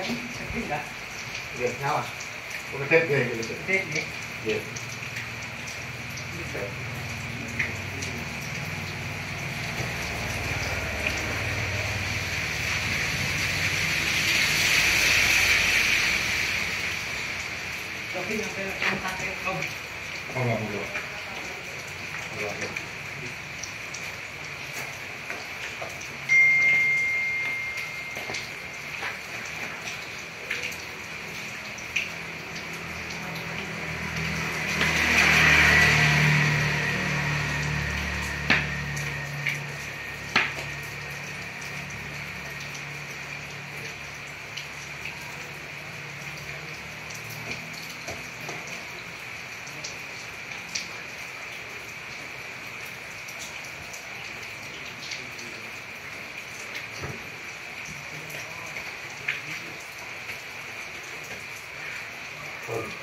enggak. Lihat nyawa. Udah tet gue gitu. Tet nih. Iya. Tapi sampai kontak kau. Oh enggak perlu. Enggak. Good.